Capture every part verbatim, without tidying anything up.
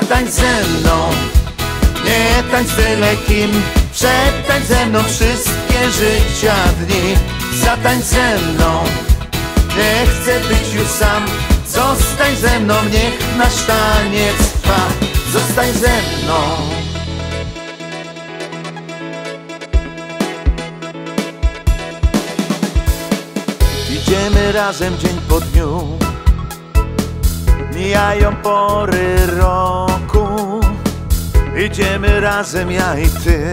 Zatańcz ze mną, nie tańcz byle kim, przetańcz ze mną wszystkie życia dni. Zatańcz ze mną, nie chcę być już sam. Zostań ze mną, niech nasz taniec trwa. Zostań ze mną. Idziemy razem dzień po dniu, mijają pory roku. Idziemy razem ja i ty,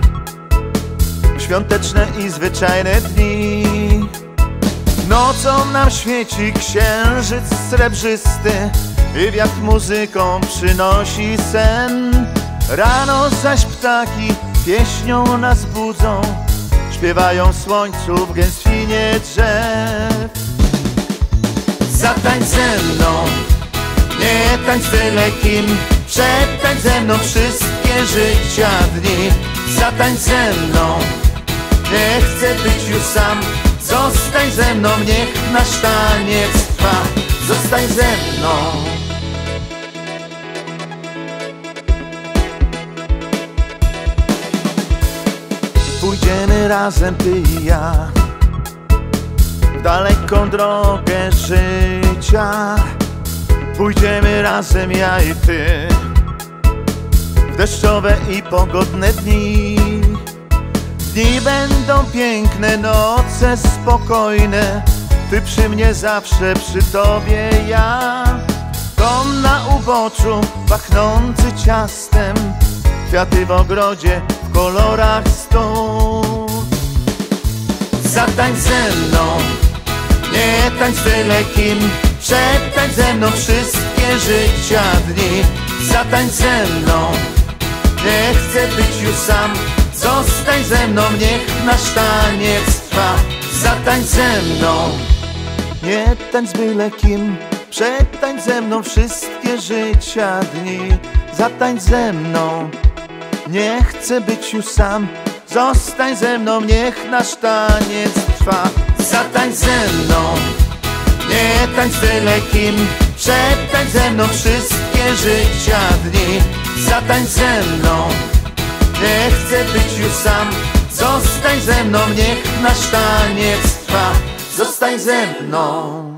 w świąteczne i zwyczajne dni. Nocą nam świeci księżyc srebrzysty i wiatr muzyką przynosi sen. Rano zaś ptaki pieśnią nas budzą, śpiewają słońcu w gęstwinie drzew. Zatańcz ze mną, nie tańcz byle kim, przetańcz ze mną wszystkie życia dni. Zatańcz ze mną, nie chcę być już sam. Zostań ze mną, niech nasz taniec trwa. Zostań ze mną. Pójdziemy razem ty i ja w daleką drogę życia. Pójdziemy razem ja i ty w deszczowe i pogodne dni. Dni będą piękne, noce spokojne, ty przy mnie zawsze, przy tobie ja. Dom na uboczu pachnący ciastem, kwiaty w ogrodzie w kolorach stu. Zatańcz ze mną, nie tańcz byle kim, przetańcz ze mną wszystkie życia dni. Zatańcz ze mną, nie chcę być już sam. Zostań ze mną, niech nasz taniec trwa. Zatańcz ze mną, nie tańcz byle kim, przetańcz ze mną wszystkie życia dni. Zatańcz ze mną, nie chcę być już sam. Zostań ze mną, niech nasz taniec trwa. Zatańcz ze mną, nie tańcz byle kim, przetańcz ze mną wszystkie życia dni. Zatańcz ze mną, nie chcę być już sam. Zostań ze mną, niech nasz taniec trwa. Zostań ze mną.